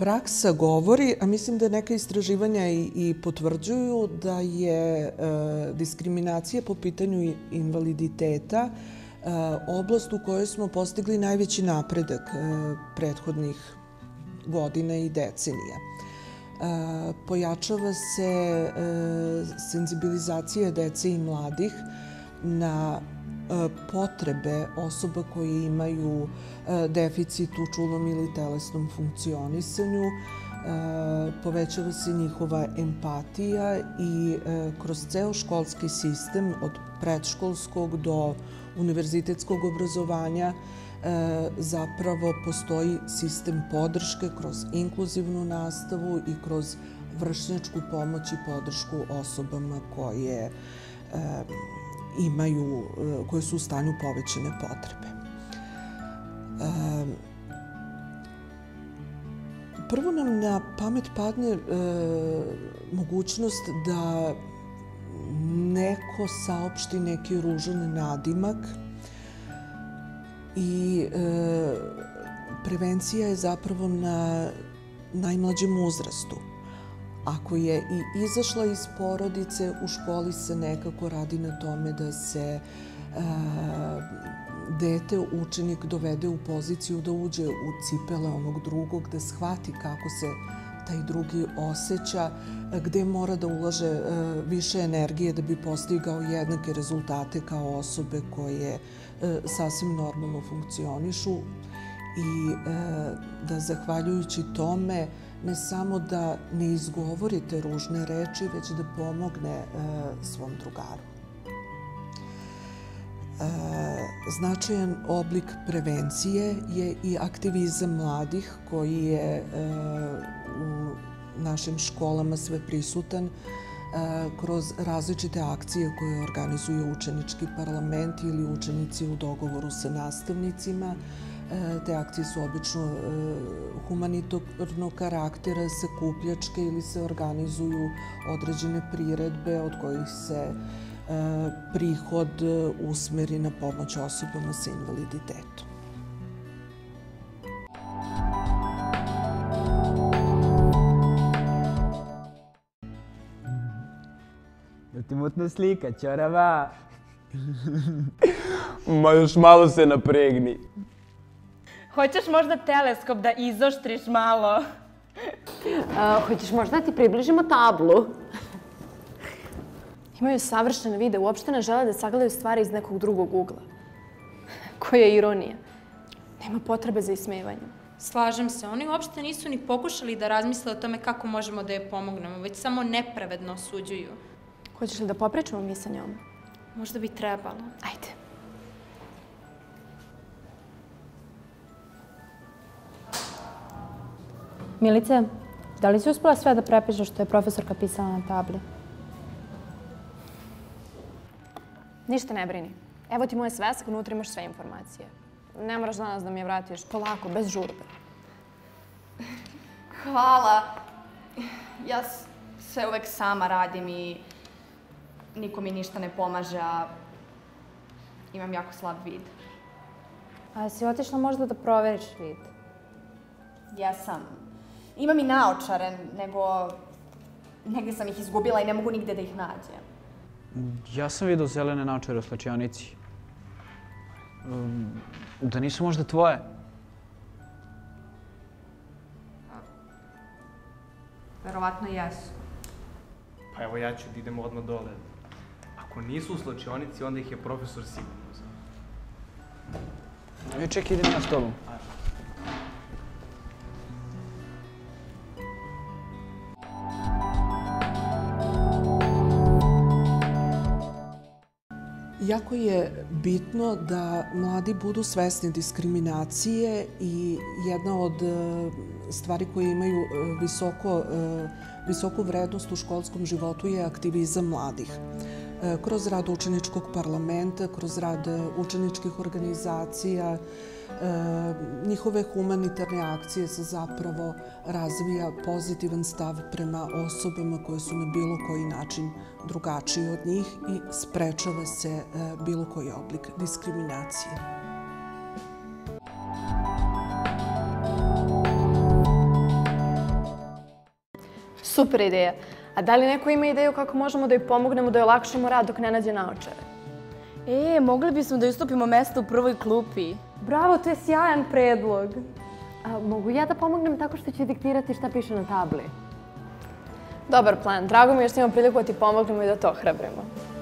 Praksa govori, a mislim da neka istraživanja i potvrđuju da je diskriminacija po pitanju invaliditeta oblast u kojoj smo postigli najveći napredak prethodnih godina i decenija. Pojačava se senzibilizacija dece i mladih na potrebe osoba koje imaju deficit u čulnom ili telesnom funkcionisanju, povećava se njihova empatija i kroz ceo školski sistem od predškolskog do univerzitetskog obrazovanja zapravo postoji sistem podrške kroz inkluzivnu nastavu i kroz vršnjačku pomoć i podršku osobama koje su u stanju povećane potrebe. Prvo nam na pamet padne mogućnost da neko saopšti neki ružan nadimak i prevencija je zapravo na najmlađem uzrastu. Ako je i izašla iz porodice, u školi se nekako radi na tome da se dete, učenik dovede u poziciju da uđe u cipele onog drugog, da shvati kako se taj drugi osjeća, gde mora da ulaže više energije da bi postigao jednake rezultate kao osobe koje sasvim normalno funkcionišu i da zahvaljujući tome ne samo da ne izgovorite ružne reči, već da pomogne svom drugaru. Značajan oblik prevencije je i aktivizam mladih koji je u našim školama sve prisutan kroz različite akcije koje organizuju učenički parlament ili učenici u dogovoru sa nastavnicima. Te akcije su obično humanitarnog karaktera, sakupljačke ili se organizuju određene priredbe od kojih se prihod usmeri na pomoć osobama sa invaliditetom. Da ti mutna slika, ćorava? Ma još malo se napregni. Hoćeš možda teleskop da izoštriš malo? Hoćeš možda da ti približimo tablu? Imaju savršen video, uopšte ne žele da sagledaju stvari iz nekog drugog ugla. Koja je ironija. Nema potrebe za ismevanjem. Slažem se, oni uopšte nisu ni pokušali da razmisle o tome kako možemo da je pomognemo, već samo nepravedno osuđuju. Hoćeš li da popričamo mi sa njom? Možda bi trebalo. Ajde. Milice, da li si uspela sve da prepišeš što je profesorka pisala na tabli? Ništa ne brini. Evo ti moje svesak, unutra imaš sve informacije. Ne moraš danas da mi je vratiš polako, bez žurbe. Hvala. Ja sve uvek sama radim i niko mi ništa ne pomaže, a imam jako slab vid. A si otišla možda da proveriš vid? Jesam. Imam i naočare, nego negde sam ih izgubila i ne mogu nigde da ih nađem. Ja sam vidio zelene naočare u slačionici. Da nisu možda tvoje? Verovatno jesu. Pa evo ja ću da idem odmah dole. Ako nisu u slačionici, onda ih je profesor sigurno znao. Čekaj, idem ja s tobom. Jako je bitno da mladi budu svesni diskriminacije i jedna od stvari koje imaju visoku vrednost u školskom životu je aktivizam mladih. Kroz rad učeničkog parlamenta, kroz rad učeničkih organizacija, njihove humanitarne akcije se zapravo razvija pozitivan stav prema osobama koje su na bilo koji način drugačiji od njih i sprečava se bilo koji oblik diskriminacije. Super ideja. A da li neko ima ideju kako možemo da joj pomognemo da joj olakšamo rad dok ne nađe naočare? Mogli bismo da ustupimo mesto u prvoj klupi. Bravo, to je sjajan predlog. Mogu ja da pomognem tako što ću diktirati šta piše na tabli? Dobar plan. Drago mi je što imamo priliku da ti pomognemo i da to ohrabrimo.